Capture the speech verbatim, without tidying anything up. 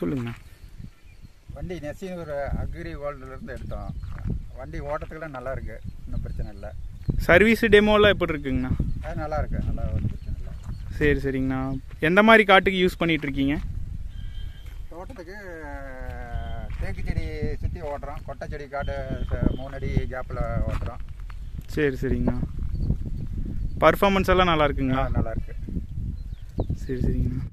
சொல்லுங்கண்ணா. வண்டி நெசினூர் அக்ரி வேர்ல்டுலேருந்து எடுத்தோம். வண்டி ஓட்டத்துக்குலாம் நல்லா இருக்குது, இன்னும் பிரச்சனை இல்லை. சர்வீஸு டெமோலாம் எப்படி இருக்குங்கண்ணா? அது நல்லா இருக்கு, நல்லா ஒரு பிரச்சனை இல்லை. சரி சரிங்கண்ணா. எந்த மாதிரி காட்டுக்கு யூஸ் பண்ணிகிட்ருக்கீங்க? தோட்டத்துக்கு தேக்கு செடி சுற்றி ஓட்டுறோம், கொட்டை செடி காட்டு மூணு அடி கேப்பில் ஓட்டுறோம். சரி சரிங்கண்ணா. பர்ஃபார்மன்ஸ் எல்லாம் நல்லா இருக்குங்களா? நல்லா இருக்கு. சரி சரிங்கண்ணா.